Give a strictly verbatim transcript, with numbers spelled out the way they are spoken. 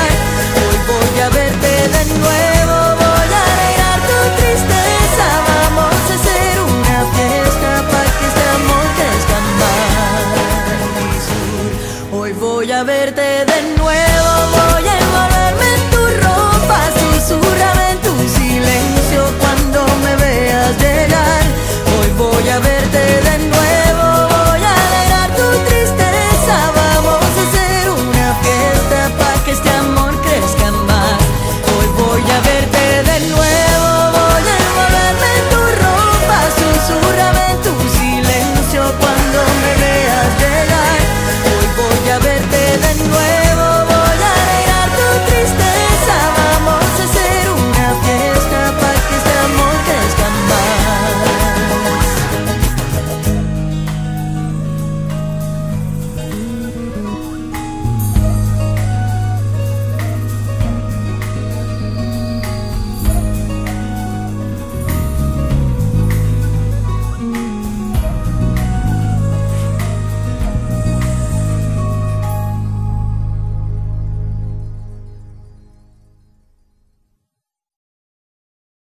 llegar. Hoy voy a verte de nuevo, voy a alegrar tu tristeza. Vamos a hacer una fiesta para que este amor crezca más. Mi sur, hoy voy a verte de nuevo, voy a envolverme en tu ropa, susurrarme en tu silencio cuando me veas llegar. Hoy voy a verte de nuevo, voy a alegrar tu tristeza. Vamos a hacer una fiesta para que este amor crezca más. Hoy voy a verte de nuevo, voy a envolverme en tu ropa, susurrarme en tu silencio cuando me veas llegar.